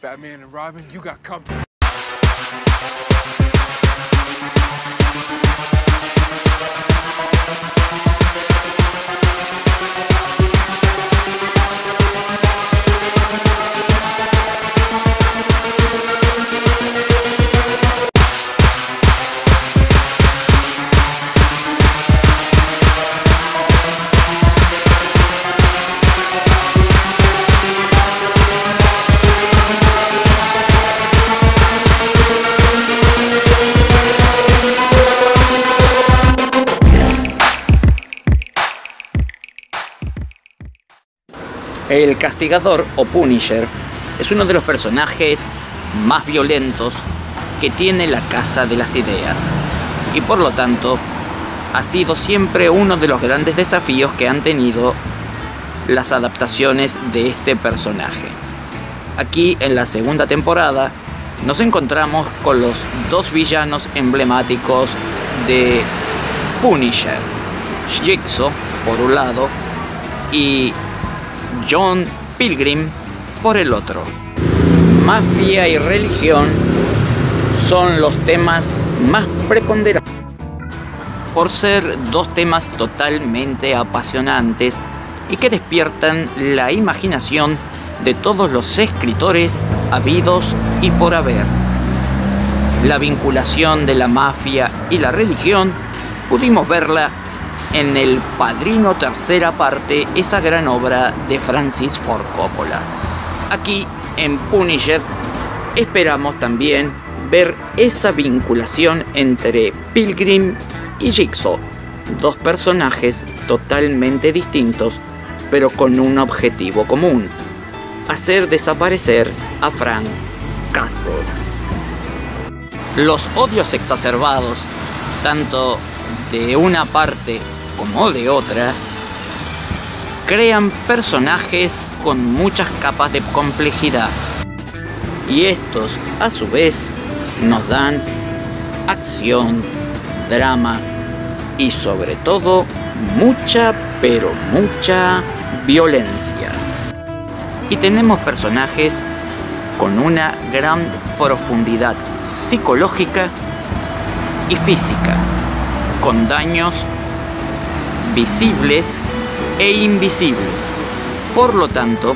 Batman and Robin, you got company. El Castigador o Punisher es uno de los personajes más violentos que tiene la Casa de las Ideas y por lo tanto ha sido siempre uno de los grandes desafíos que han tenido las adaptaciones de este personaje. Aquí en la segunda temporada nos encontramos con los dos villanos emblemáticos de Punisher, Jigsaw por un lado y John Pilgrim por el otro. Mafia y religión son los temas más preponderantes por ser dos temas totalmente apasionantes y que despiertan la imaginación de todos los escritores habidos y por haber. La vinculación de la mafia y la religión pudimos verla en El Padrino tercera parte, esa gran obra de Francis Ford Coppola. Aquí en Punisher esperamos también ver esa vinculación entre Pilgrim y Jigsaw, dos personajes totalmente distintos pero con un objetivo común: hacer desaparecer a Frank Castle. Los odios exacerbados, tanto de una parte como de otra, crean personajes con muchas capas de complejidad y estos a su vez nos dan acción, drama y sobre todo mucha, pero mucha violencia. Y tenemos personajes con una gran profundidad psicológica y física, con daños visibles e invisibles. Por lo tanto,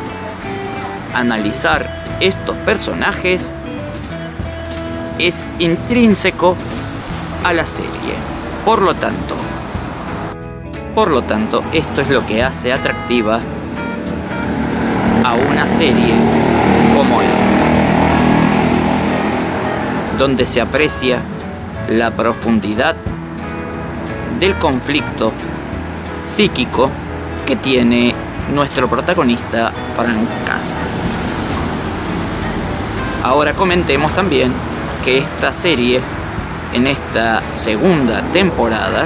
analizar estos personajes es intrínseco a la serie. Por lo tanto, esto es lo que hace atractiva a una serie como esta, donde se aprecia la profundidad del conflicto psíquico que tiene nuestro protagonista Frank Castle. Ahora comentemos también que esta serie, en esta segunda temporada,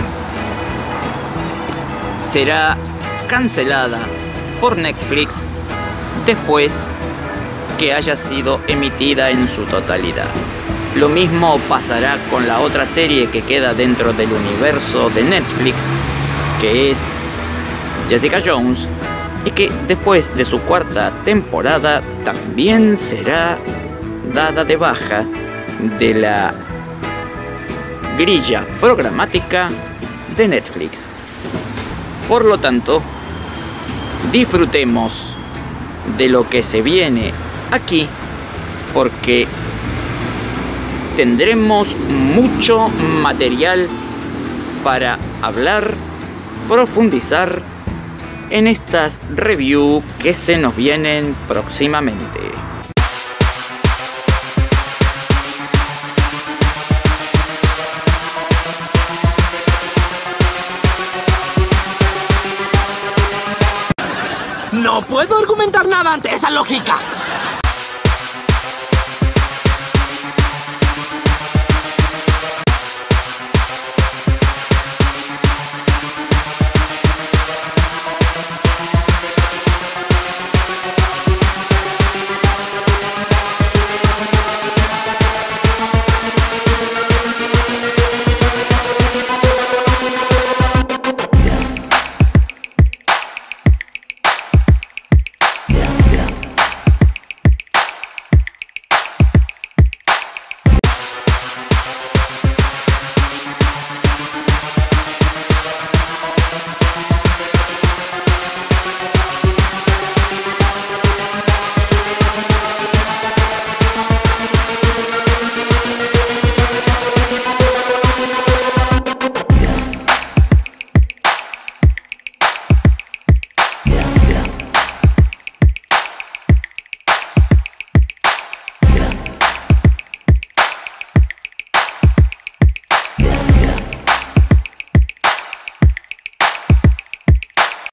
será cancelada por Netflix después que haya sido emitida en su totalidad. Lo mismo pasará con la otra serie que queda dentro del universo de Netflix, que es Jessica Jones, y que después de su cuarta temporada también será dada de baja de la grilla programática de Netflix. Por lo tanto, disfrutemos de lo que se viene aquí, porque tendremos mucho material para hablar, profundizar en estas reviews que se nos vienen próximamente. No puedo argumentar nada ante esa lógica.